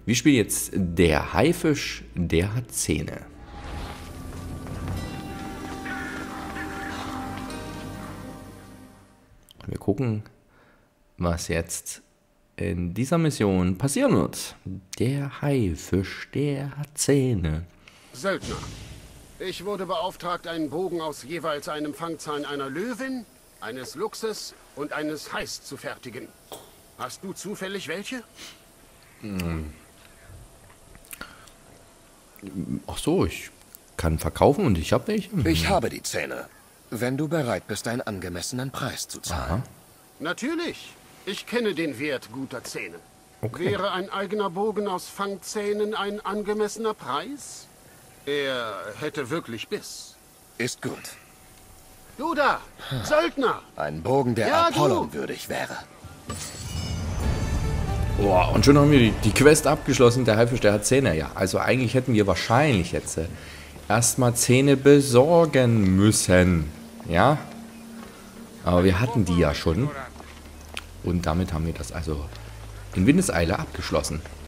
Wir spielen jetzt der Haifisch, der hat Zähne. Und wir gucken, was jetzt in dieser Mission passieren wird. Der Haifisch, der hat Zähne. Söldner. Ich wurde beauftragt, einen Bogen aus jeweils einem Fangzahn einer Löwin, eines Luchses und eines Hais zu fertigen. Hast du zufällig welche? Ach so, ich kann verkaufen und ich habe welche. Ich habe die Zähne, wenn du bereit bist, einen angemessenen Preis zu zahlen. Aha. Natürlich. Ich kenne den Wert guter Zähne. Okay. Wäre ein eigener Bogen aus Fangzähnen ein angemessener Preis? Er hätte wirklich Biss. Ist gut. Du da, Söldner! Ein Bogen, der Ja, Apollon du. würdig wäre. Boah, und schon haben wir die Quest abgeschlossen. Der Haifisch, der hat Zähne. Ja, also eigentlich hätten wir wahrscheinlich jetzt erstmal Zähne besorgen müssen. Ja? Aber wir hatten die ja schon. Und damit haben wir das also in Windeseile abgeschlossen.